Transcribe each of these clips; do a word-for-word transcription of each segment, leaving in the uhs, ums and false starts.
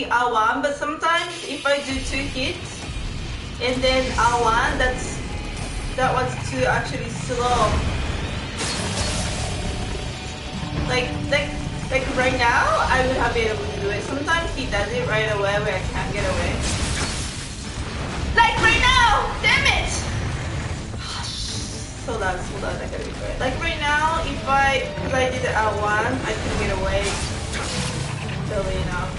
using R one, but sometimes if I do two hits and then R one, that's that was too actually slow. Like like like right now, I would have been able to do it. Sometimes he does it right away where I can't get away. Like right now, damn it! So loud, so loud, I gotta be quiet. Like right now, if I, because I did it at one, I can get away early enough.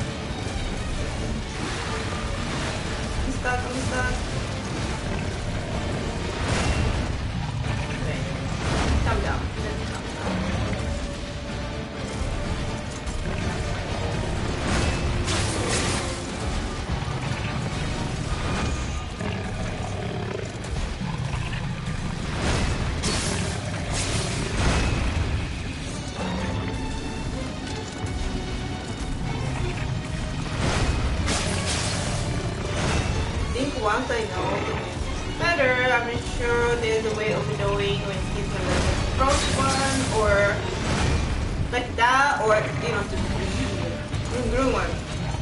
I'm stuck, I'm stuck. Wait, calm down. Let's calm down. Once I know better, I'm sure there's a way of knowing when he's gonna let the first one or like that, or you know, the green, green one.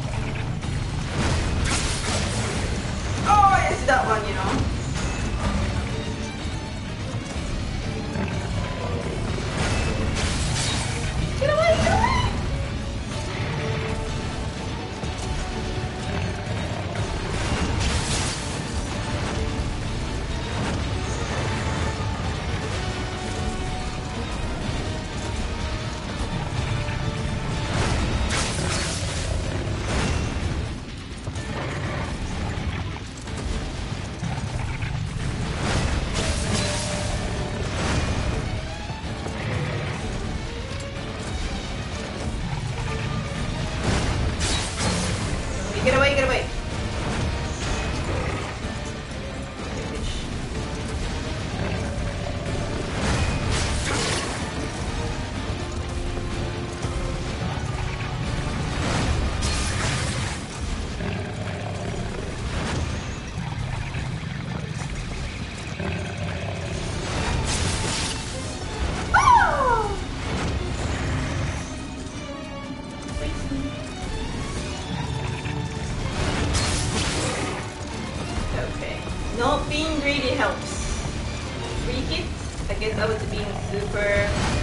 Oh, it's that one, you know. Get away, get away! Get away, get away. Not being greedy helps. Three hits? I guess I was being super